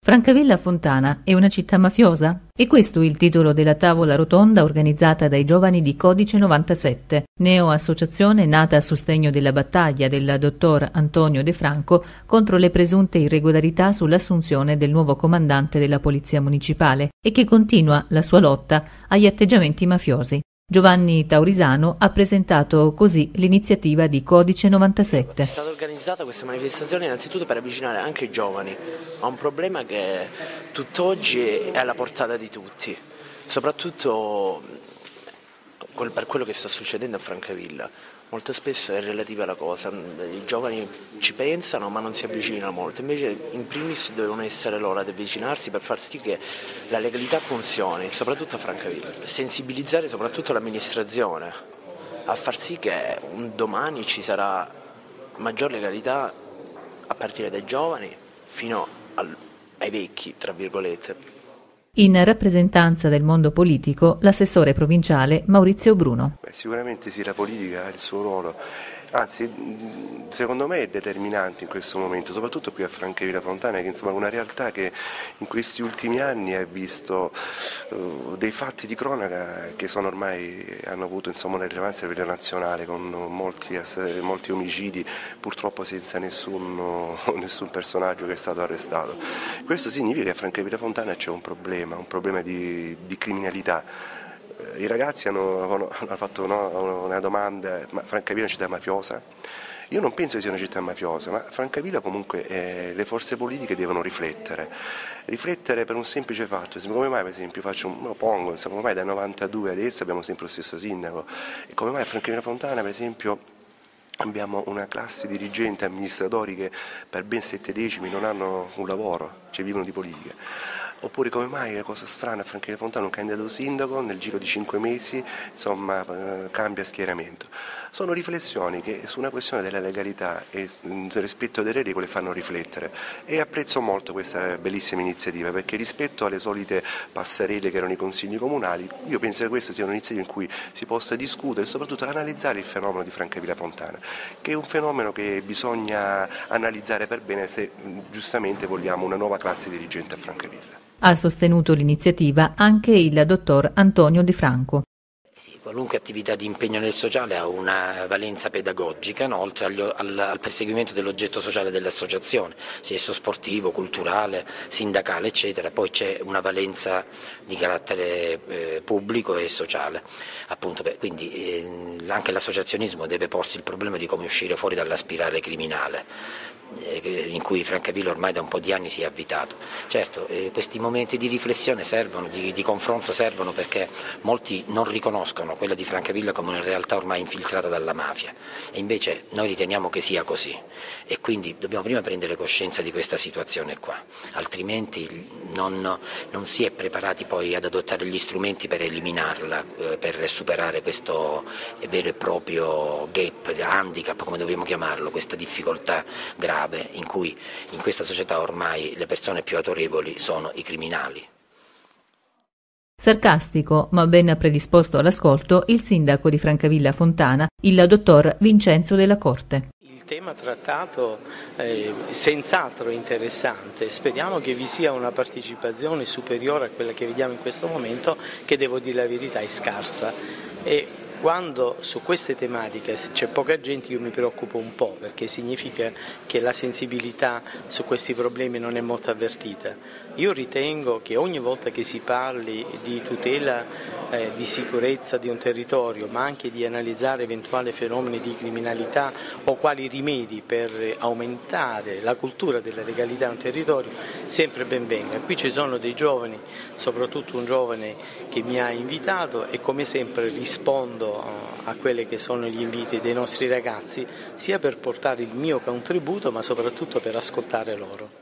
Francavilla Fontana è una città mafiosa? E questo il titolo della tavola rotonda organizzata dai giovani di Codice 97, neo-associazione nata a sostegno della battaglia del dottor Antonio De Franco contro le presunte irregolarità sull'assunzione del nuovo comandante della Polizia Municipale e che continua la sua lotta agli atteggiamenti mafiosi. Giovanni Taurisano ha presentato così l'iniziativa di Codice 97. È stata organizzata questa manifestazione innanzitutto per avvicinare anche i giovani a un problema che tutt'oggi è alla portata di tutti, soprattutto per quello che sta succedendo a Francavilla. Molto spesso è relativa alla cosa, i giovani ci pensano ma non si avvicinano molto, invece in primis devono essere loro ad avvicinarsi per far sì che la legalità funzioni, soprattutto a Francavilla. Sensibilizzare soprattutto l'amministrazione a far sì che un domani ci sarà maggior legalità a partire dai giovani fino ai vecchi, tra virgolette. In rappresentanza del mondo politico, l'assessore provinciale Maurizio Bruno. Sicuramente sì, la politica ha il suo ruolo, anzi secondo me è determinante in questo momento, soprattutto qui a Francavilla Fontana, che insomma è una realtà che in questi ultimi anni ha visto dei fatti di cronaca che sono ormai hanno avuto insomma una rilevanza a livello nazionale, con molti omicidi, purtroppo senza nessun personaggio che è stato arrestato. Questo significa che a Francavilla Fontana c'è un problema di criminalità. I ragazzi hanno fatto una domanda: ma Francavilla è una città mafiosa? Io non penso che sia una città mafiosa, ma Francavilla comunque le forze politiche devono riflettere per un semplice fatto. Come mai, per esempio, come mai dal 92 adesso abbiamo sempre lo stesso sindaco, e come mai a Francavilla Fontana, per esempio, abbiamo una classe di dirigenti, amministratori che per ben 7 decimi non hanno un lavoro, cioè vivono di politica. Oppure come mai, la cosa strana, a Francavilla Fontana un candidato sindaco nel giro di 5 mesi insomma, cambia schieramento. Sono riflessioni che su una questione della legalità e del rispetto delle regole fanno riflettere, e apprezzo molto questa bellissima iniziativa, perché rispetto alle solite passerelle che erano i consigli comunali, io penso che questa sia un'iniziativa in cui si possa discutere e soprattutto analizzare il fenomeno di Francavilla Fontana, che è un fenomeno che bisogna analizzare per bene se giustamente vogliamo una nuova classe dirigente a Francavilla. Ha sostenuto l'iniziativa anche il dottor Antonio De Franco. Sì, qualunque attività di impegno nel sociale ha una valenza pedagogica, no? Oltre al perseguimento dell'oggetto sociale dell'associazione, sia esso sportivo, culturale, sindacale, eccetera. Poi c'è una valenza di carattere pubblico e sociale. Appunto, quindi anche l'associazionismo deve porsi il problema di come uscire fuori dalla spirale criminale in cui Francavilla ormai da un po' di anni si è avvitato. Certo, questi momenti di riflessione servono, di confronto servono, perché molti non riconoscono quella di Francavilla come una realtà ormai infiltrata dalla mafia, e invece noi riteniamo che sia così, e quindi dobbiamo prima prendere coscienza di questa situazione qua, altrimenti non si è preparati poi ad adottare gli strumenti per eliminarla, per superare questo vero e proprio gap, handicap, come dobbiamo chiamarlo, questa difficoltà grave in cui in questa società ormai le persone più autorevoli sono i criminali. Sarcastico, ma ben predisposto all'ascolto, il sindaco di Francavilla Fontana, il dottor Vincenzo Della Corte. Il tema trattato è senz'altro interessante, speriamo che vi sia una partecipazione superiore a quella che vediamo in questo momento, che devo dire la verità è scarsa. E quando su queste tematiche c'è poca gente io mi preoccupo un po', perché significa che la sensibilità su questi problemi non è molto avvertita. Io ritengo che ogni volta che si parli di tutela di sicurezza di un territorio, ma anche di analizzare eventuali fenomeni di criminalità o quali rimedi per aumentare la cultura della legalità in un territorio, sempre ben venga. Qui ci sono dei giovani, soprattutto un giovane che mi ha invitato, e come sempre rispondo a quelli che sono gli inviti dei nostri ragazzi, sia per portare il mio contributo ma soprattutto per ascoltare loro.